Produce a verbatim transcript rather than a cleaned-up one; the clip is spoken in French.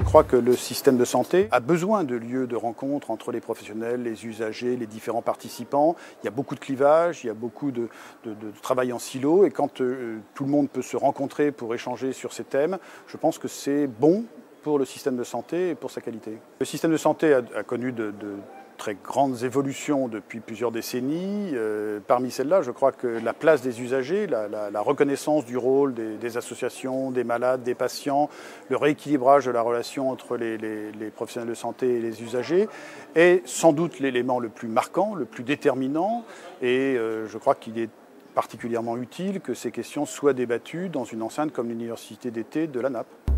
crois que le système de santé a besoin de lieux de rencontre entre les professionnels, les usagers, les différents participants. Il y a beaucoup de clivages, il y a beaucoup de, de, de travail en silo et quand euh, tout le monde peut se rencontrer pour échanger sur ces thèmes, je pense que c'est bon pour le système de santé et pour sa qualité. Le système de santé a, a connu de, de très grandes évolutions depuis plusieurs décennies. Euh, parmi celles-là, je crois que la place des usagers, la, la, la reconnaissance du rôle des, des associations, des malades, des patients, le rééquilibrage de la relation entre les, les, les professionnels de santé et les usagers est sans doute l'élément le plus marquant, le plus déterminant et euh, je crois qu'il est particulièrement utile que ces questions soient débattues dans une enceinte comme l'université d'été de l'A N A P.